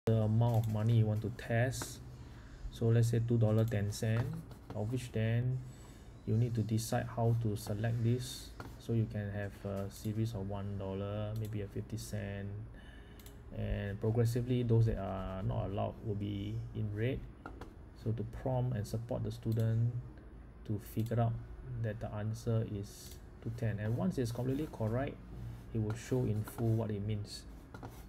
the amount of money you want to test. So let's say $2.10, of which then you need to decide how to select this. So you can have a series of $1, maybe a 50 cent, and progressively those that are not allowed will be in red. So to prompt and support the student to figure out that the answer is 210, and once it's completely correct, it will show in full what it means.